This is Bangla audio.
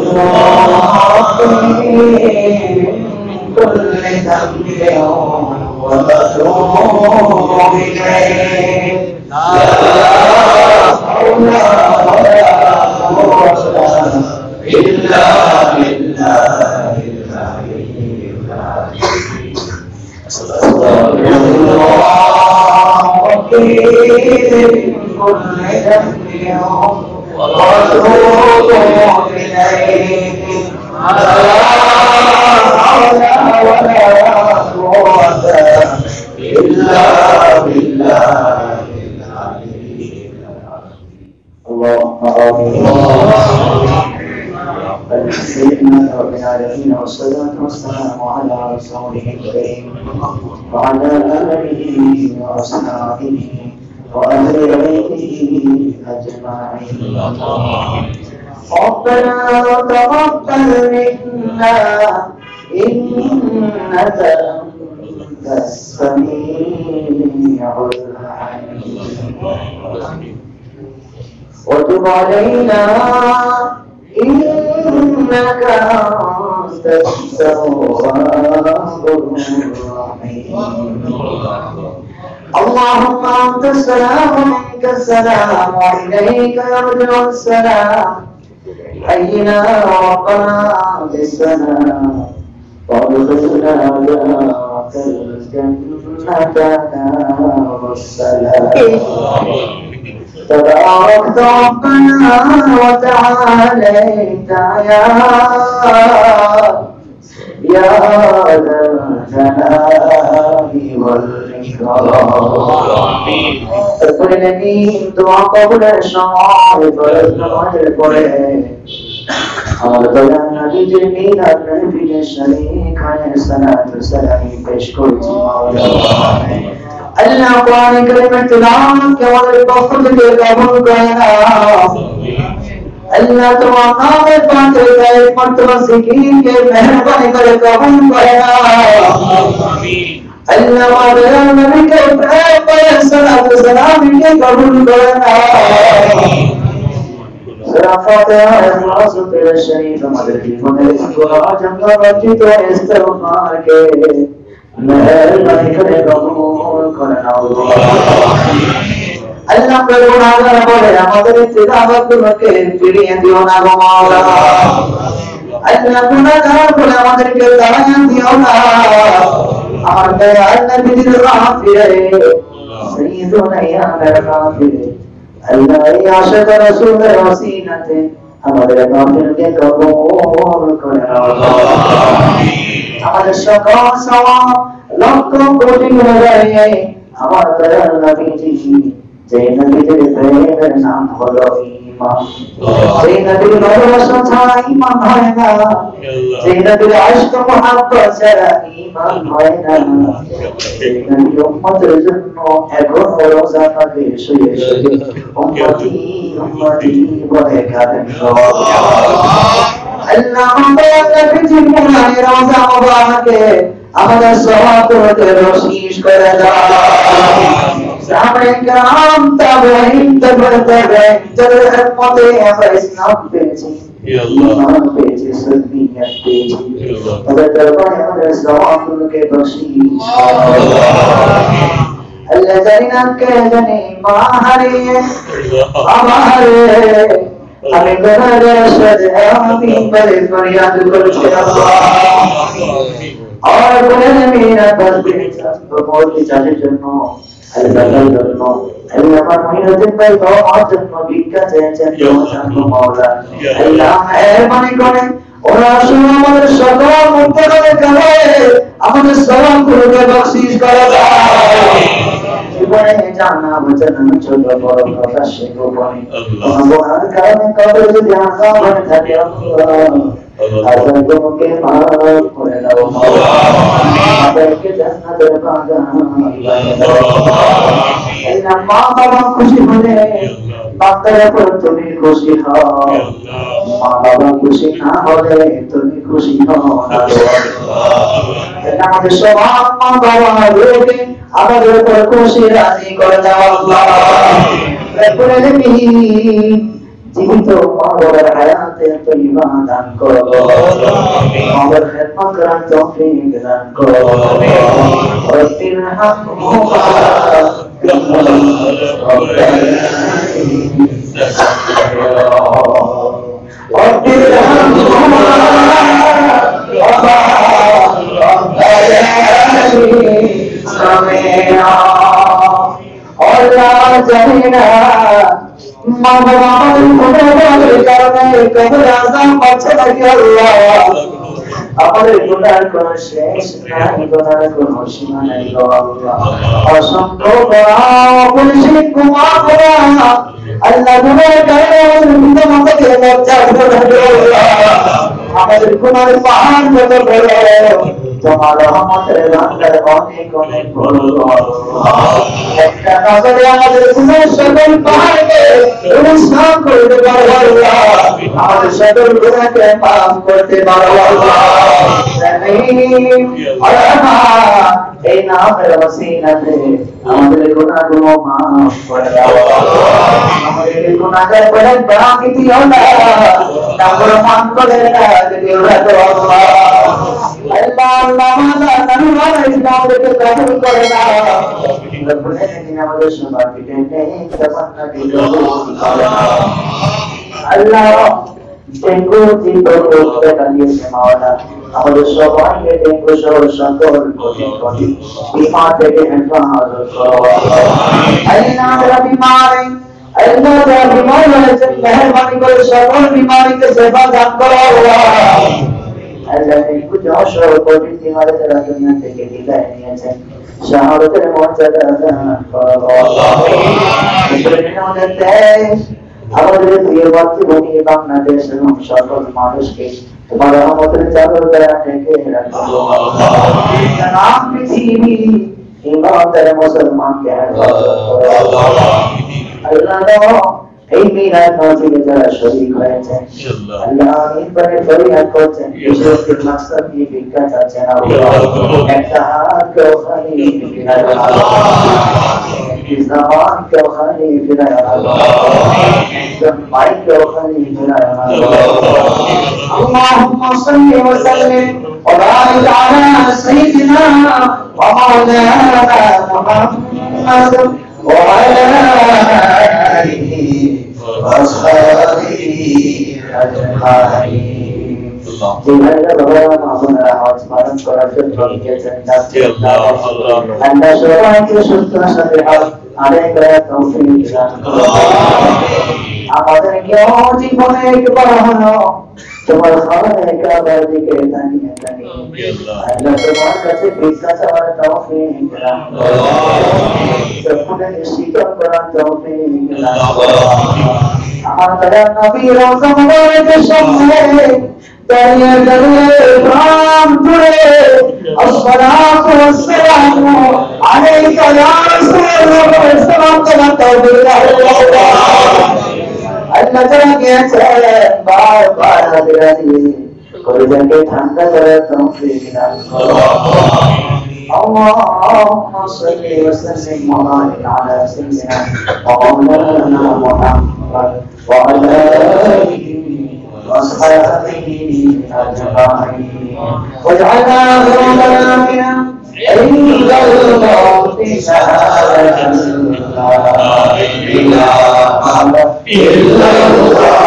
كل ذنب وتوب إليه لا حول ولا قوة إلا بالله العلي العظيم أستغفر الله ربي من كل ذنب وأتوب إليه لا حول ولا قوة إلا بالله العلي العظيم اللهم آمين سيدنا رب العالمين والصلاة والسلام على رسوله الكريم وعلى آله وأصحابه وأهل بيته أجمعين ربنا تقبل منا إنك أنت السميع العليم وتب علينا إنك أنت التواب الرحيم اللهم أنت السلام ومنك السلام وإليك يرجع السلام حينا ربنا بالسلام وادخلنا دارك الجنة دار السلام تباركت ربنا وتعاليت يا ذا الجلال والإكرام الذين دعا قبل الشرائع والقرآن আমার দয়াল নবীজির মিলাদ নবীর শরীক আলাইহি সালাতু সালাম পেশ করছি আল্লাহ কোরআন কারীমের তিলাওয়াত কে আমাদের পক্ষ থেকে কবুল করে নাও আল্লাহ তোমার নামের পাকে গায়ে মর্তবা জিকিরকে মেহেরবানি করে কবুল করে নাও আমিন আল্লাহ আমাদের নবীকে প্রেম করে সালাতু সালাম কে কবুল করে নাও আমিন Fatihah Al-Masud Al-Sharif আমাদের জীবনের দোয়া জান্নাত অর্জিত ইস্তেগফার কে মেহেরবানি করে কবুল করে নাও আল্লাহ গুনাহগার বলে আমাদের তিলাওয়াত গুলোকে ফিরিয়ে দিও না গো মাওলা আল্লাহ গুনাহগার বলে আমাদেরকে দাঁড়ান দিও না আমার দয়াল নবীর রাফিরে সাইয়্যিদুনা ইয়া রাফিরে আল্লাহ এই আশিক রাসূলের ওসিলাতে আমাদের কাফিরকে কবুল করে নাও আমিন আমাদের সকল সওয়াব লক্ষ কোটি গুণে আমার দয়াল নবীজি যে নবীজির প্রেমের নাম হলো ঈমান যে নবীর ভালোবাসা ছাড়া ঈমান হয় না যে নবীর আশক মুহাব্বত ছাড়া ঈমান হয় না সেই নবীর উম্মতের জন্য এখন রোজা পাকে শুয়ে শুয়ে উম্মতি উম্মতি বলে কাঁদেন আল্লাহ নবীজির মুবারক রোজা মুবারকে আমাদের সওয়াবকে রশিদ করে দাও সামনে কাম তাবেঈন তাবেঈন যাদের উম্মতে আমরা ইসলাম পেয়েছি ঈমান পেয়েছি সুন্নিয়ত পেয়েছি তাদের দরবারে আমাদের সওয়াবকে বখশিশ আল্লাহ জানিনা কে জানে মা হারিয়ে আমারে আমি গুনাহগার সাথে আমি বলে ফরিয়াদ করছি আল্লাহ और बोले मेरा बस बेटा तो बहुत ही चाहे जन्नो अल्लाह जन्नो अल्लाह पर महिनते पर तो और जन्नो बिका जन्नो जन्नो मौला अल्लाह मेहरबानी करे और आशुर আমাদের সকল মুক্তকে করে আমাদের সওয়াব গুলোকে বখশিশ করে দাও জীবনে জানা বচন ছোট বড় কথা শেখো বনি তোমার কারণে কবর যদি আসাম হয়ে থাকে আল্লাহ তোমাকে মাফ করে দাও আমাদেরকে জান্নাতের বাগান বানিয়ে দাও আল্লাহ মা বাবা খুশি হলে বাচ্চারা পর তুমি খুশি হও মা বাবা খুশি না হলে তুমি খুশি হও না আল্লাহ আমাদের সব মা বাবা রোগে আমাদের উপর খুশি রাজি করে দাও আল্লাহ রব্বুল আলামিন জীবিত মা-বাবার হায়াতে তৈবা দান করো, মা-বাবার খেদমত করার তৌফিক দান করো। রব্বির হামহুমা কামা রব্বির হামহুমা Allah jahina mama আমাদের কারণে কবর আযাব পাচ্ছে নাকি আল্লাহ, আমাদের গুনার কোনো শেষ নাই, গুনার কোনো সীমা নাই গো আল্লাহ। অসংখ্য পুলিশের কুমা করা আল্লাহ গুনার কারণে আমাদের মর্যাদা দেবে আল্লাহ, আমাদের গুনার পাহাড় যত বড় তোমার রহমতের ভান্ডার অনেক অনেক বড় আল্লাহ। একটা নজরে আমাদের গুনার সকল পাহাড়কে পরিষ্কার করতে পারো আল্লাহ, আমাদের সকল গুনাহকে মাফ করতে পারো আল্লাহ। এই নামের ওসিলাতে আমাদের গুনাহগুলো মাফ করে দাও আল্লাহ, আমাদের গুনাহের বড় বাকি আল্লাহ নাফরমান করে না দিও আল্লাহ। আল্লাহ আল্লাহ আল্লাহ ইসলামকে কবুল করে নাও, রব্বুল আলামিন আমাদের সবাইকে নেক তামান্না দিও আল্লাহ। ডেঙ্গু করতে দিয়েছে মাওলানা, আমাদের সবাইকে ডেঙ্গু সহ সকল বিমার থেকে হেফাজত করো আল্লাহ। যারা বিমার আল্লাহ যারা বিমার হয়েছে মেহেরবানি করে সকল বিমারিকে সেবা দান করো আল্লাহ। আল্লাহ ডেঙ্গু সহ কোভিড বিমারে যারা দুনিয়া থেকে বিদায় নিয়েছেন শাহাদাতের মর্যাদা দান করো আল্লাহ। আমাদের দেশ, আমাদের প্রিয় মাতৃভূমি বাংলাদেশ এবং সকল মানুষকে তোমার রহমতের চাদর দ্বারা ঢেকে রাখো আল্লাহ। পৃথিবী ইমানদার মুসলমানকে হেফাজত করো আল্লাহ। এই মিলাদ মাহফিলে যারা শরীক হয়েছেন আল্লাহ ইনবারে ফরিয়াদ করছেন, বিশেষ করে মাকসাদ দিয়ে ভিক্ষা চাচ্ছেন আল্লাহ, একটা হাতকে ওখানে ফিরায় আল্লাহ, জবানকে ওখানে ফিরায় আল্লাহ, মাইকে ওখানে ফিরায় আল্লাহ। আল্লাহুম্মা সাল্লি ওয়া সাল্লিম ওয়া বারিক আলা সাইয়্যিদিনা ওয়া মাওলানা মুহাম্মাদ ওয়া আলা আলিহি আমাদের কেউ জীবনে একবার হলো তোমার খাবারের কাবার দিকে দাঁড়িয়ে দাঁড়িয়ে আল্লাহ তোমার কাছে ভিক্ষা চাওয়ার তৌফিক দান করো, সকলের স্বীকার করার তৌফিক দান করো। আমার দয়ার নবী রওজা মুবারকের সামনে দাঁড়িয়ে দাঁড়িয়ে প্রাণ জুড়ে আসসালাতু ওয়াসসালামু আলাইকা ইয়া রাসূলুল্লাহ সালাম করার তৌফিক দান করো। আল্লাহ যারা গিয়েছেন বারবার হাজির হাজির কলিজাকে ঠান্ডা করার তৌফিক দান করো। اللهم صل وسلم وبارك على سيدنا ومولانا محمد وعلى آله وصحبه أجمعين واجعلنا ذنوبنا عند الموت شهادة لا إله إلا الله